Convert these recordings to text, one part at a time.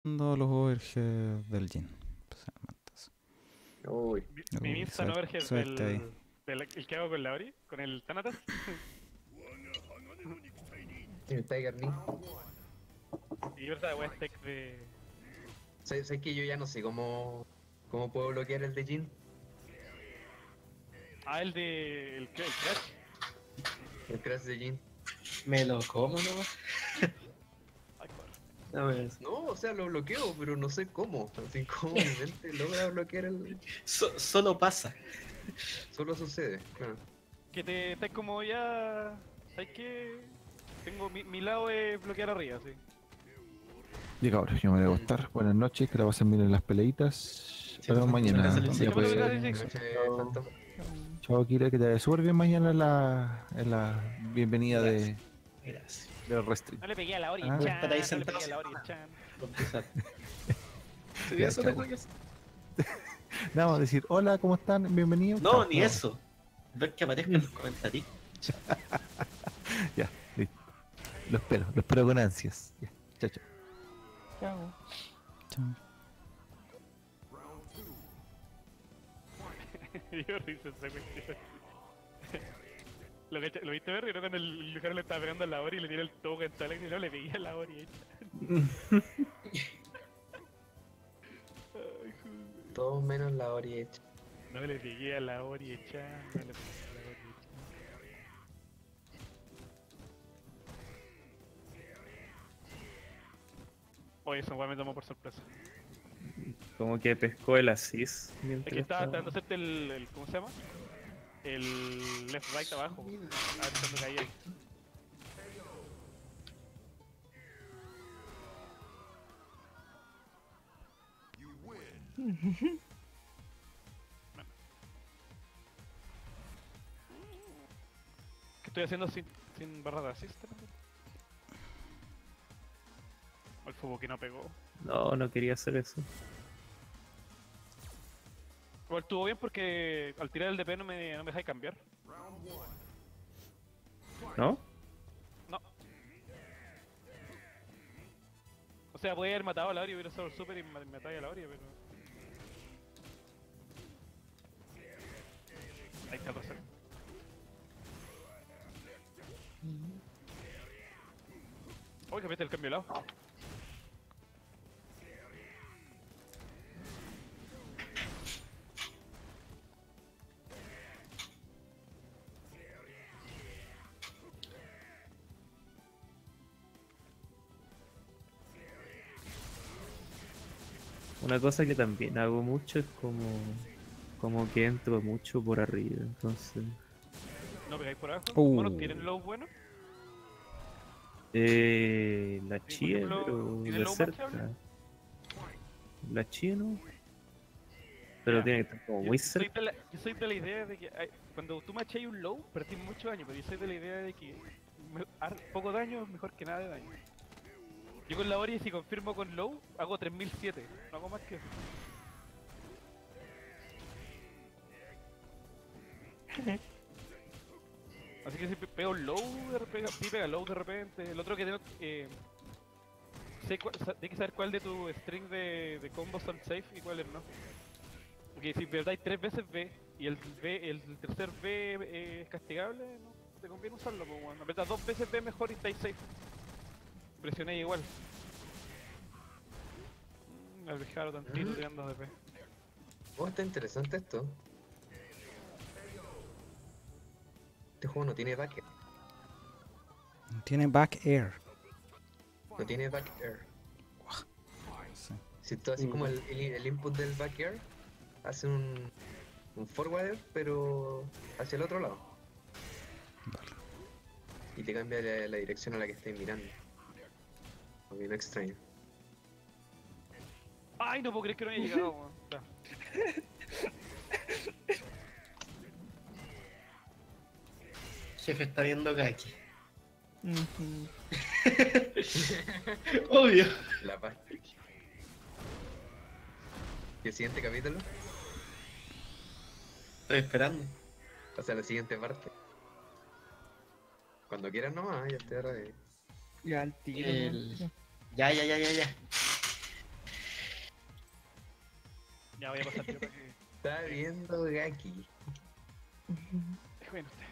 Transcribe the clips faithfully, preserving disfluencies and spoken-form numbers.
los overheads del Jin. Uy. Mi, mi Uy, Insta no suerte, verge suerte ahí. del, del el que hago con la Ori, con el Thanatos. El Tiger Knee. Y verdad, wea tech de. Sé, sé que yo ya no sé cómo, cómo puedo bloquear el de Jin. Ah, el de. el, el Crash. El crash de Jin. Me lo como nomás. Ay, joder. No, pues, No, o sea, lo bloqueo, pero no sé cómo. Así como mi mente logra bloquear el. so- solo pasa. Solo sucede, claro. Que te estás como ya. ¿Sabes qué? Tengo mi, mi lado es bloquear arriba, sí. Y cabros, yo me voy a acostar. Buenas noches, que la pasen bien en las peleitas. Sí, Nos vemos muchas mañana. gracias, Luisito. Ya pues, Muchas gracias, Buenas sí. noches, Chao. Phantom. chao, Kira, que te vaya súper bien mañana en la, en la bienvenida de, Gracias. del Restream. No le pegué a la Ori, Ah. Voy a chan. estar ahí No le sentado pegué a la Ori, sin chan. Por empezar. Sí, Ya, eso chao. tengo que hacer. Nada, vamos a decir, hola, ¿cómo están? Bienvenidos. No, Chao, ni no. eso. Ver que aparezca en los comentarios. Ya, listo. Lo espero, lo espero con ansias. Ya, chao, chao. Chao. Chao. Yo risa esa cuestión. Lo, que, lo viste ver, y no cuando el lugar le estaba pegando a la Ori y le tiró el toque en tal y no le pegué a la Ori. eh. Ay, joder. Todo menos la Ori hecha. No le pegué a la Ori, chan. No le pegué a la Ori, chan. Oye, eso igual me tomó por sorpresa. Como que pescó el assist Es mientras que estaba estaba- tratando de hacerte el, el. ¿Cómo se llama? El left right abajo. A ver cuando caía ahí. ¿Qué estoy haciendo sin, sin barra de assist? O el fútbol que no pegó. No, no quería hacer eso. Igual estuvo bien porque al tirar el D P no me, no me deja cambiar. ¿No? No. O sea, podía haber matado a la Ori, hubiera usado el super y me mataba a la Ori, pero. Ahí está el razón. Uy, que mete el cambio de lado. Una cosa que también hago mucho es como, como que entro mucho por arriba, entonces... No pegáis por abajo. Uh. Monos tienen low bueno. Eh, la Sí, por chía, ejemplo, pero ¿tiene de low cerca. matchable? La chía no. Pero Ya. tiene que estar como Yo muy soy, cerca. de la, yo soy de la idea de que ay, cuando tú macháis un low, perdís mucho daño, pero yo soy de la idea de que me- har- poco daño es mejor que nada de daño. Yo con la Ori, si confirmo con low, hago tres mil siete, no hago más que eso. Así que si pe- pego low, de repente, sí pega low de repente. El otro que tengo, eh, sé cuál- sa- tienes que saber cuál de tu string de, de combos son safe y cuáles no. Porque si perdáis tres veces B y el B, el tercer B eh, es castigable, no te conviene usarlo, pues bueno. Apretas dos veces B mejor y estáis safe. Presionéis igual. Mm, al vejaro tantito Mm. tirando de B. Oh, está interesante esto. Este juego no tiene back, Tiene back air. no tiene back air. Sí. Si tú así como el, el, el input del back air, hace un, un forwarder, pero hacia el otro lado. Vale. Y te cambia la, la dirección a la que estés mirando. A mí no extraño. Ay, no puedo creer que no haya llegado, weón. Ya. Jefe está viendo Kaki. Obvio. La paz. ¿Y el siguiente capítulo? Estoy esperando. O sea, la siguiente parte. Cuando quieras nomás, ya estoy ready. Ya al tiro. El- ¿no? Ya, ya, ya, ya, ya. Ya voy a pasar yo para que... Está viendo Gaki. Bueno, usted.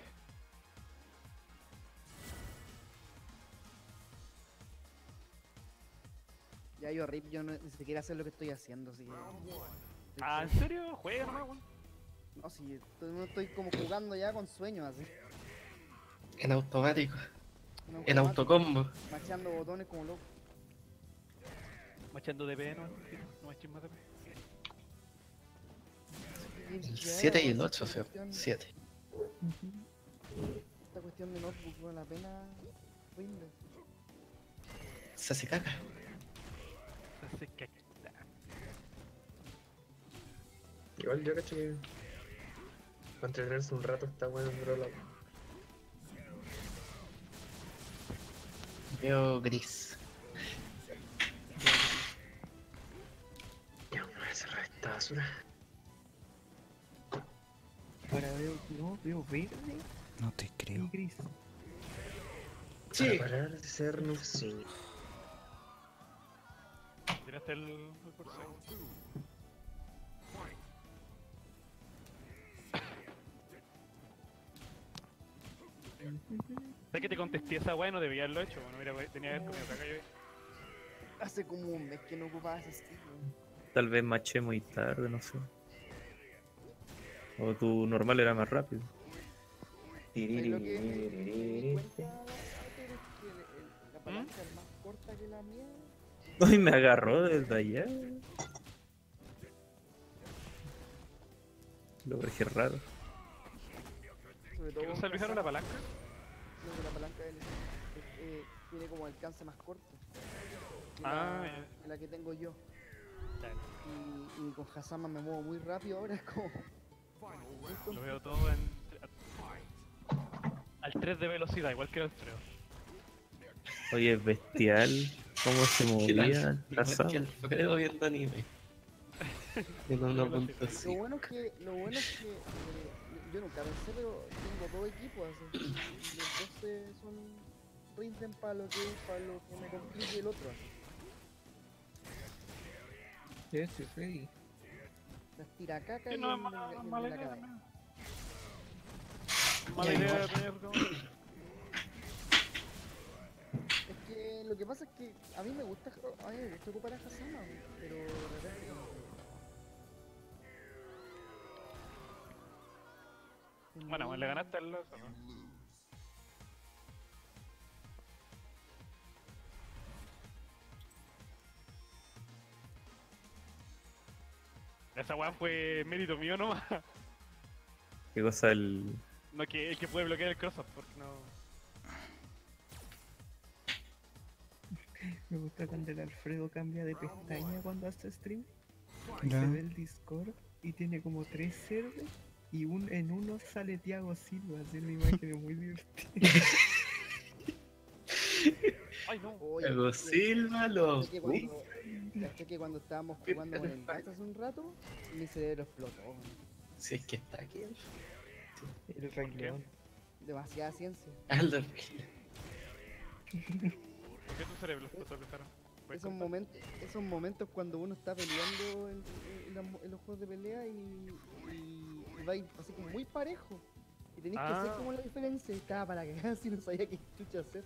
Ya yo rip, yo no, ni siquiera sé lo que estoy haciendo, así que. Ah, ¿en serio? Juega nomás, weón. No, sí, estoy, no estoy como jugando ya con sueños así. En automático. En En automático, autocombo. Macheando botones como loco. Machando D P, no, no maches más D P. El siete y el ocho, o sea. Esta cuestión- siete. Esta cuestión de notebook vale la pena. Windows. Se hace caca. Se hace caca. Igual yo cacho que para entretenerse un rato está bueno en Brawl. Veo gris. Ya, me voy a cerrar esta basura. Ahora veo, no, veo verde No te y creo. gris. Sí. Para parar de ser nufcini. Tiraste el, el corsario. ¿Sabes que te contesté esa weá y no debía haberlo hecho? Bueno, mira, tenía que haber comido caca yo. Hace como un mes que no ocupaba ese skill, weón. Tal vez maché muy tarde, no sé. O tu normal era más rápido. ¿Sabes lo que me, me di cuenta, Peter, es que el- el- la palanca es más corta que la mía? Ay, me agarró desde allá. Lo dejé raro. Sobre todo ¿Que no con se olvidaron la Kazama, palanca? creo que la palanca del- eh, tiene como alcance más corto que Ah, la, ya. que la que tengo yo. Ya, Y, y con Hazama me muevo muy rápido ahora, es como. muy lo tonto. veo todo en... al tres de velocidad, igual que el Alfredo. Oye, es bestial cómo se movía el Igual trazado. que Alfredo viendo anime. En uno punto Lo cinco. bueno es que, lo bueno es que eh, yo nunca pensé, pero tengo dos equipos así. Y los dos se- son rinden para lo que para lo que me complique el otro. Así. Ya estoy ready. Las tira caca Sí, y no es el- mala, el- el mala de la idea cadena. también. Mala idea tener como... Es que lo que pasa es que a mí me gusta a mí me gusta ocupar a Hazama, pero de repente no sé. Es Bueno, muy- le ganaste al lazo, ¿no? Esa weá fue mérito mío nomás. Qué cosa el. No que el que puede bloquear el cross-up, porque no... Me gusta cuando el Alfredo cambia de pestaña cuando hace stream. Ya. Se ve el Discord y tiene como tres servers y un, en uno sale Thiago Silva, así una imagen muy divertida. Ay, no. Oye, Luego yo- Silva lo. caché que Uy, cuando, caché que cuando estábamos jugando con el Gax hace un rato, mi cerebro explotó. weón. si es que está aquí. El Rey qué? León. Demasiada ciencia. Aldo. ¿Por qué tu cerebro explotó, Lizaro? ¿Puedes Esos contar? momentos, esos momentos cuando uno está peleando en, en las- en los juegos de pelea y, y, y va a ir así como muy parejo. Y tenéis que hacer Ah. como la diferencia. Y estaba para que casi no sabía qué chucha hacer.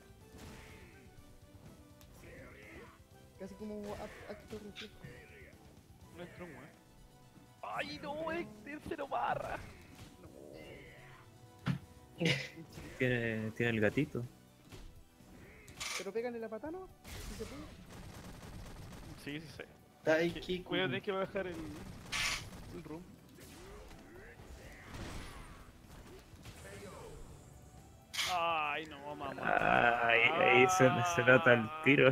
Casi como act- acto reflejo. No entró un weón. ¡Ay, no! ¡Es tercero barra! Tiene, tiene el gatito. Pero pégale la patana, si se puede. Sí, sí sé. Taiki. Cuídate que va a bajar el... el room. Ay, no, mamá. Ay, ahí se, se nota el tiro.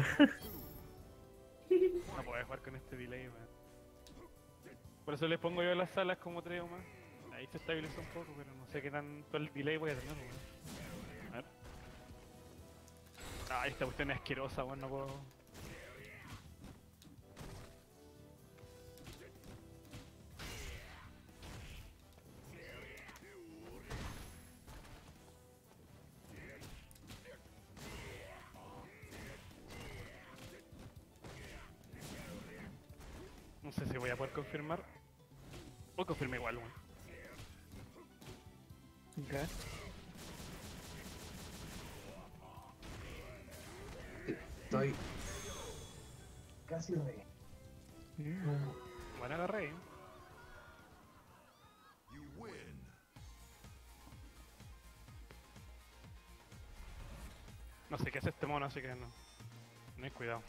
No puedo jugar con este delay, man. Por eso le pongo yo las salas como tres o más. Ahí se estabiliza un poco, pero no sé qué tanto el delay voy a tener, weón. A ver. Ay, esta cuestión es asquerosa, weón, no puedo. No sé si voy a poder confirmar. O confirma igual, weón. Gas. Estoy casi re. Mm. Bueno, agarré. ¿eh? No sé qué hace este mono, así que no. No hay cuidado.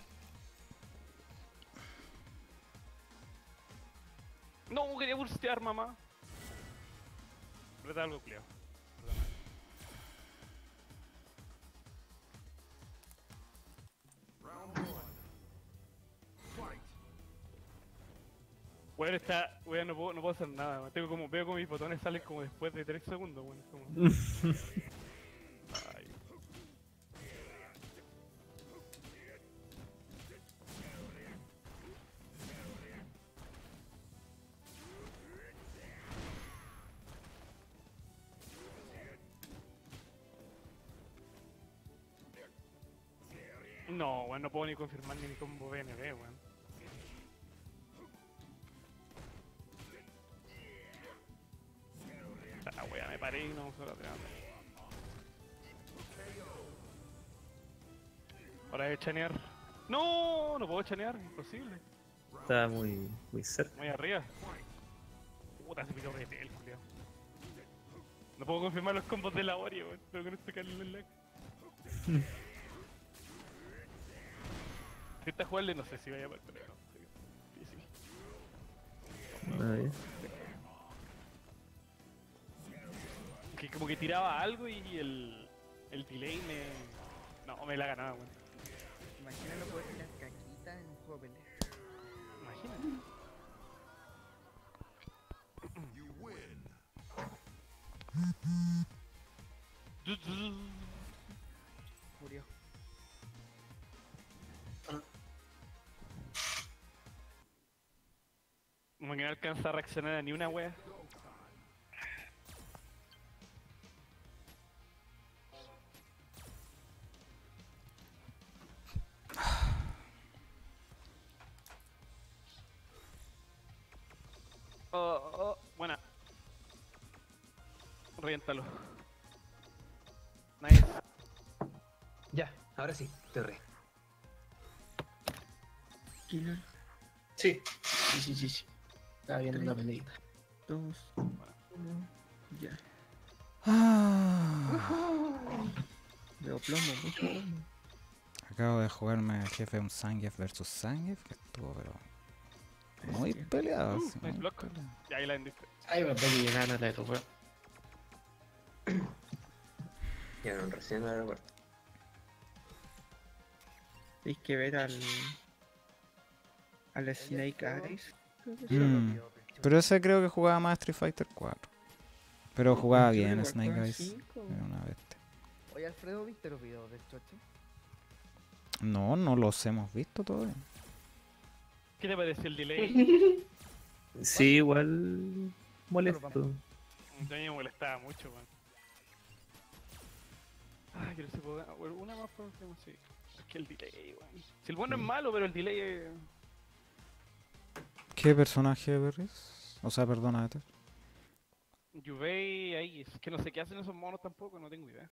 No, quería burstear, mamá. Reta algo, Cleo. Bueno, está. Weón, no puedo, no puedo hacer nada. weón. Tengo como, veo como mis botones salen como después de tres segundos, weón. Como... Ay. No, weón, no puedo ni confirmar ni mi combo B N B, weón. Ah, weón, me paré y no me la tirando. Hora de chanear. No, no puedo chanear, imposible. Está muy, muy cerca. Muy arriba. Puta, se picó el culiao. No puedo confirmar los combos de la Ori, weón. Tengo que no tocarle el lag. Si esta jugarle no sé si vaya a poder, pero no. Sí, sí. A ver. Que como que tiraba algo y el, el delay me... No, me la ganaba, weón. Imagínalo poder tirar caquita en un juego de pelea. Imagínate. Murió. Como que no alcanza a reaccionar a ni una wea. Oh, oh, buena. Reviéntalo. Nice. Ya, ahora sí, te re. Killer. Sí, sí, sí, sí, sí. Estaba viendo una peleita. Dos, uno, ya. Ah, Veo plomo, mucho plomo. acabo de jugarme el jefe un Zangief versus Zangief, que estuvo pero muy Bestia. peleado. Uh, sí, nice muy block. peleado. Ya ahí la vendiste. Ay, me que gana la de tu weón. Ya no, recién me recuerdo. Hay que ver al. al Snake Eyes. Creo que sí. Mm, pero ese creo que jugaba más Street Fighter cuatro. Pero jugaba Yo creo bien que Snake juega Eyes. cinco. Era una bestia. Oye, Alfredo, ¿viste los videos del Choche? No, no los hemos visto todavía. ¿Qué te pareció el delay? Sí, igual molesto. A mí me molestaba mucho, weón. Ay, que no se puede ganar. Bueno, una más por último, sí. Es que el delay, weón. Si el bueno es malo, pero el delay es... ¿Qué personaje eres? O sea, perdona, Ether. Yubei ahí, es que no sé qué hacen esos monos tampoco, no tengo idea.